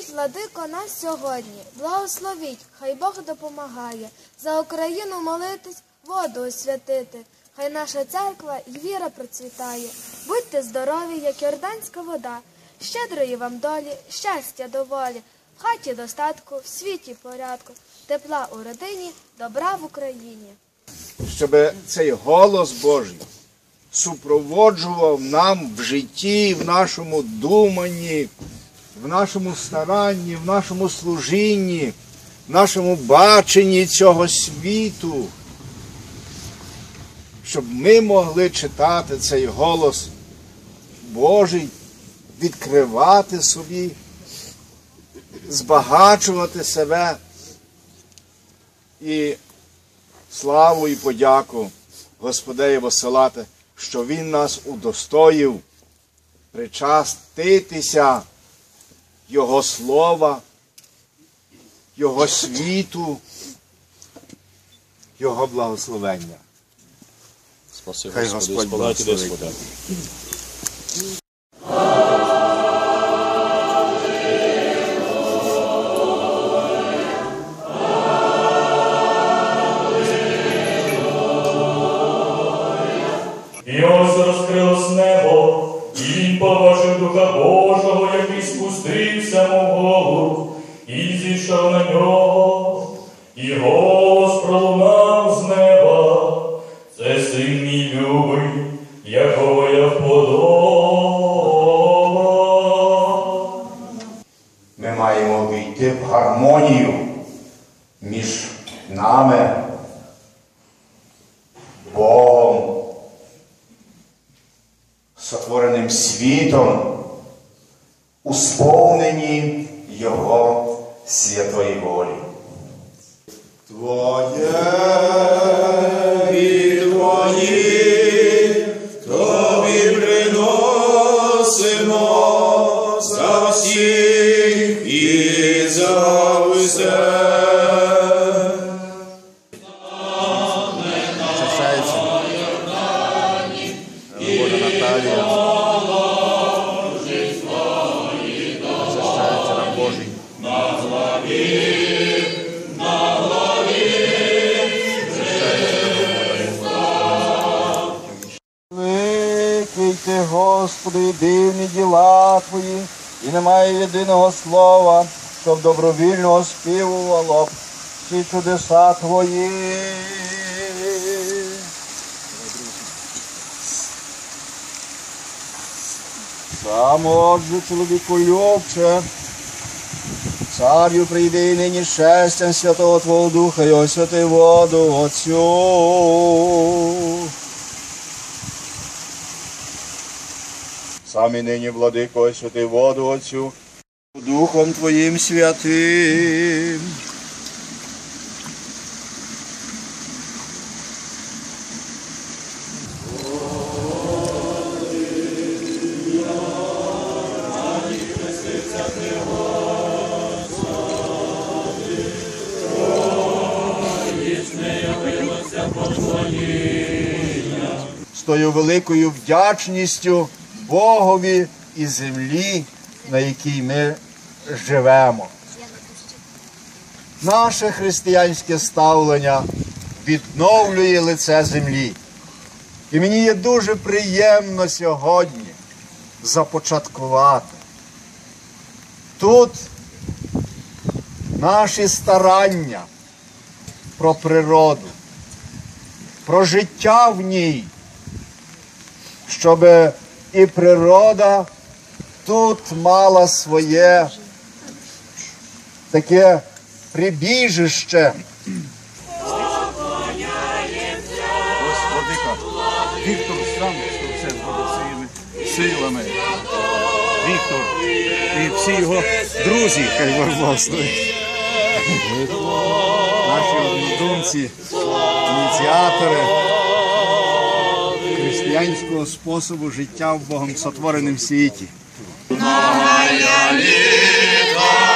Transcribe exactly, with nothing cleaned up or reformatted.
владико, нас сьогодні, благословіть, хай Бог допомагає, за Україну молитись, воду освятити, хай наша церква і віра процвітає. Будьте здорові, як йорданська вода, щедрої вам долі, щастя доволі, в хаті достатку, в світі порядку, тепла у родині, добра в Україні. Щоб цей голос Божий супроводжував нам в житті, в нашому думанні, в нашому старанні, в нашому служінні, в нашому баченні цього світу, щоб ми могли читати цей голос Божий, відкривати собі, збагачувати себе і славу і подяку Господеві посилати, що Він нас удостоїв причаститися Його слова, Його світу, Його благословення. Спасибо, Хай Господи, Господь благословить. Господи. І ось розкрилось небо, і він побачив Духа Божого, який спустився, мов голуб, і зійшов на нього, і голос пролунав з неба: це син мій любий, якого я вподобав. Ми маємо війти в гармонію між нами, Богом, сотвореним світом, у сповненні Його святої волі. Твоє від Твої, Тобі приносимо за всіх і за все. Великий ти, Господи, і дивні діла Твої, і немає єдиного слова, щоб добровільно оспівувало всі чудеса Твої. Сам отже, чоловіколюбче, Царю, прийди нині шестям Святого Твого Духа і освяти воду оцю. Сам і нині, владико, освяти воду оцю Духом Твоїм святим. З тою великою вдячністю Богові і землі, на якій ми живемо. Наше християнське ставлення відновлює лице землі. І мені є дуже приємно сьогодні започаткувати тут наші старання про природу, про життя в ній, щоб і природа тут мала своє таке прибіжище. Владика, Віктор сам все зробив своїми силами. Віктор і всі його друзі, хай Бог благословить. Наші однодумці, ініціатори християнського способу життя в Богом сотвореному світі. Новая літа